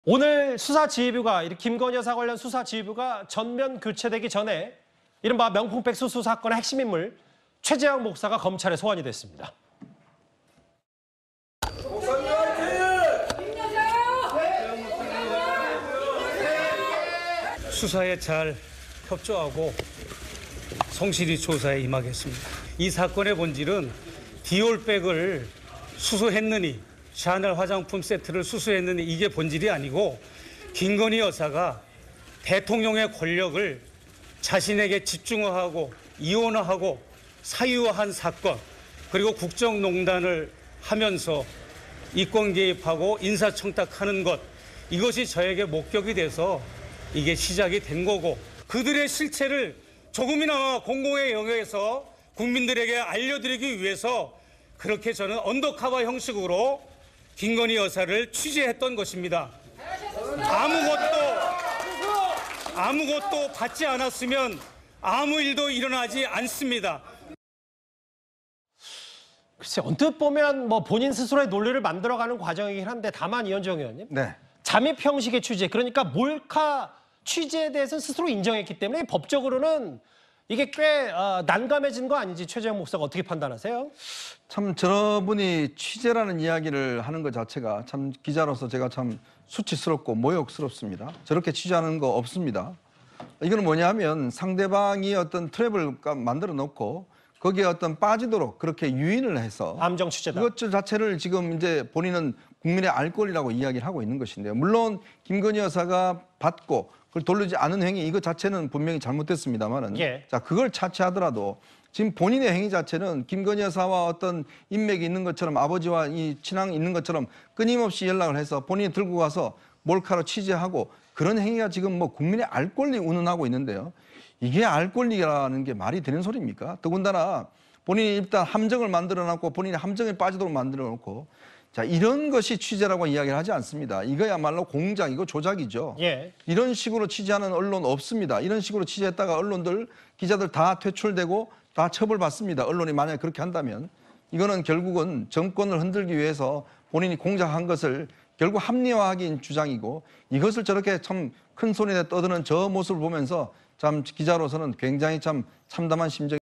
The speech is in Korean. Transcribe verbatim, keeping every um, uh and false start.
오늘 수사지휘부가 김건희 여사 관련 수사지휘부가 전면 교체되기 전에 이른바 명품 백수수 사건의 핵심 인물 최재형 목사가 검찰에 소환이 됐습니다. 수사에 잘 협조하고 성실히 조사에 임하겠습니다. 이 사건의 본질은 디올백을 수수했느니, 샤넬 화장품 세트를 수수했느니 이게 본질이 아니고 김건희 여사가 대통령의 권력을 자신에게 집중화하고 이원화하고 사유화한 사건, 그리고 국정농단을 하면서 이권 개입하고 인사청탁하는 것, 이것이 저에게 목격이 돼서 이게 시작이 된 거고, 그들의 실체를 조금이나마 공공의 영역에서 국민들에게 알려드리기 위해서 그렇게 저는 언더커버 형식으로 김건희 여사를 취재했던 것입니다. 아무것도 아무것도 받지 않았으면 아무 일도 일어나지 않습니다. 글쎄, 언뜻 보면 뭐 본인 스스로의 논리를 만들어가는 과정이긴 한데, 다만 이현정 의원님, 네. 잠입 형식의 취재, 그러니까 몰카 취재에 대해서는 스스로 인정했기 때문에 법적으로는 이게 꽤 어, 난감해진 거 아닌지 최재형 목사가 어떻게 판단하세요? 참 저분이 취재라는 이야기를 하는 것 자체가 참 기자로서 제가 참 수치스럽고 모욕스럽습니다. 저렇게 취재하는 거 없습니다. 이거는 뭐냐면 상대방이 어떤 트랩을 만들어 놓고 거기에 어떤 빠지도록 그렇게 유인을 해서 암정 취재다. 그것 자체를 지금 이제 본인은 국민의 알 권리라고 이야기를 하고 있는 것인데요. 물론 김건희 여사가 받고 그걸 돌리지 않은 행위, 이것 자체는 분명히 잘못됐습니다만은, 예. 자, 그걸 차치하더라도 지금 본인의 행위 자체는 김건희 여사와 어떤 인맥이 있는 것처럼, 아버지와 이 친항이 있는 것처럼 끊임없이 연락을 해서 본인이 들고 가서 몰카로 취재하고, 그런 행위가 지금 뭐 국민의 알 권리 운운하고 있는데요. 이게 알 권리라는 게 말이 되는 소리입니까? 더군다나 본인이 일단 함정을 만들어 놨고 본인이 함정에 빠지도록 만들어 놓고, 자, 이런 것이 취재라고 이야기를 하지 않습니다. 이거야말로 공작이고 조작이죠. 예. 이런 식으로 취재하는 언론 없습니다. 이런 식으로 취재했다가 언론들, 기자들 다 퇴출되고 다 처벌받습니다. 언론이 만약에 그렇게 한다면. 이거는 결국은 정권을 흔들기 위해서 본인이 공작한 것을 결국 합리화하기 주장이고, 이것을 저렇게 참 큰 소리에 떠드는 저 모습을 보면서 참 기자로서는 굉장히 참 참담한 심정이